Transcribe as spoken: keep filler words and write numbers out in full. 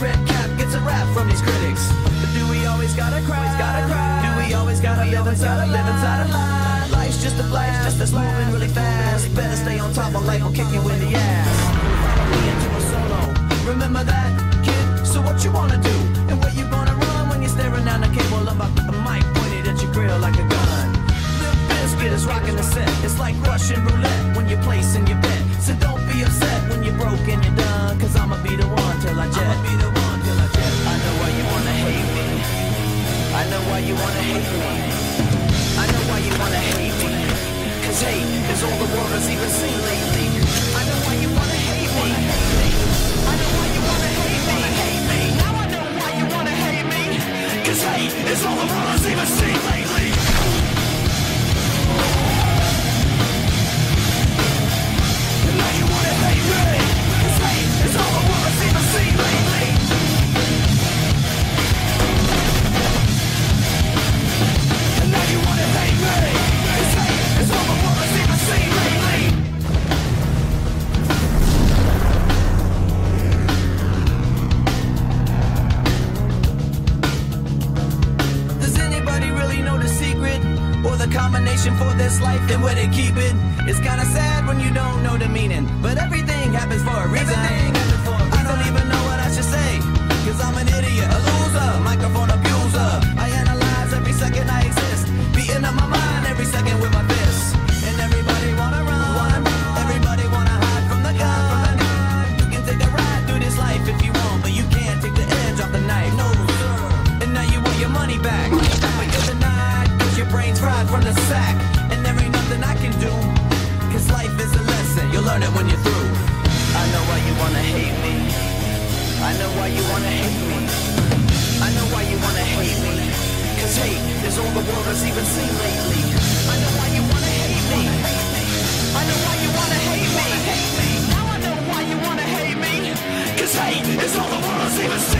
red cap gets a rap from these critics. But do we always gotta cry? Gotta cry? Do we always gotta live inside a live inside a lie? Life's just a flash, just that's moving really fast. Better stay on top or life will kick you in the ass. Follow me into a solo. Remember that, kid? So what you wanna do? And where you gonna run when you're staring down the cable of a mic pointed at your grill like a gun? Limp Bizkit is rocking the set. It's like Russian roulette when you're placing your bet. So don't be upset when you're broke and you're done, cause I'ma be the one till I jet. I'ma be the one till I jet. I know why you wanna hate me. I know why you wanna hate me. I know why you wanna hate me. Cause hate is all the world has even seen lately. I know why you wanna hate me. I know why you wanna hate me. Hate me. Now I know why you wanna hate me. Cause hate is all the world has even seen lately. And now you wanna hate me. Cause hate is all the world has even seen lately. And now you wanna hate me. Cause hate is all the world has even seen lately. Does anybody really know the secret? Or the combination for this life and where they keep it? It's kinda sad when you don't know the meaning, but everything happens for a reason. I don't even know what I should say, cause I'm an idiot, a loser, microphone abuser. I analyze every second I exist, beating up my mind every second with my fists. And everybody wanna run, everybody wanna hide from the gun. You can take a ride through this life if you want, but you can't take the edge off the knife. No, sir. And now you want your money back, but you're denied, cause your brain's fried from the sack. And there ain't nothing I can do, cause life is a lesson, you'll learn it when you're through. I know why you wanna hate me. I know why you wanna hate me. I know why you wanna hate me. Cause hate is all the world has even seen lately. I know why you wanna hate me. I know why you wanna hate me. Now I know why you wanna hate me. Cause hate is all the world has even seen.